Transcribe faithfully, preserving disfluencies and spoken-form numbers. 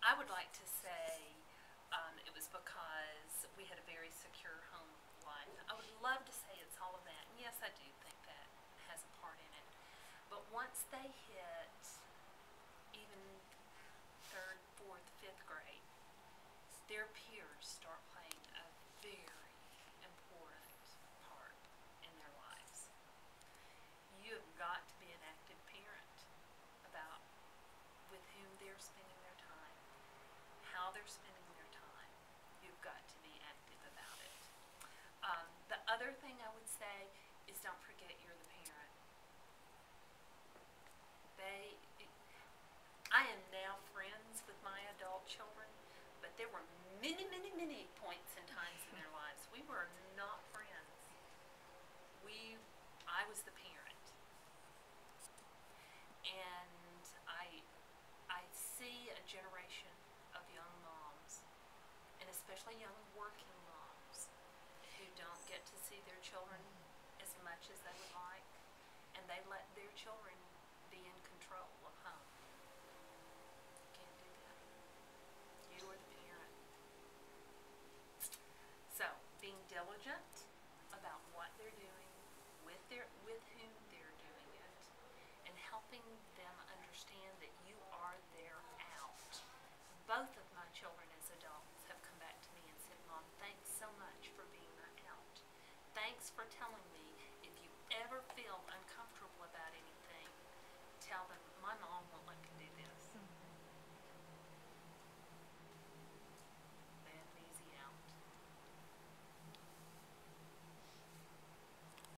I would like to say um, it was because we had a very secure home life. I would love to say it's all of that, and yes, I do think that has a part in it. But once they hit even third, fourth, fifth grade, their peers start playing a very important part in their lives. You have got to be an active parent about with whom they're spending their time, how they're spending their time. You've got to be active about it. Um, the other thing I would say is don't forget you're the parent. They, I am now friends with my adult children, but there were many, many, many points and times in their lives we were not friends. We, I was the parent, and I, I see a generation of young moms, and especially young working moms, who don't get to see their children as much as they would like, and they let their children be in control of home. You can't do that. You are the parent. So, being diligent about what they're doing, with their, with whom they're doing it, and helping them understand that you are their out. Both of my children as adults have come back to me and said, Mom, thanks so much for being my out. Thanks for telling me if you ever feel uncomfortable about anything, tell them, my mom won't let me do this.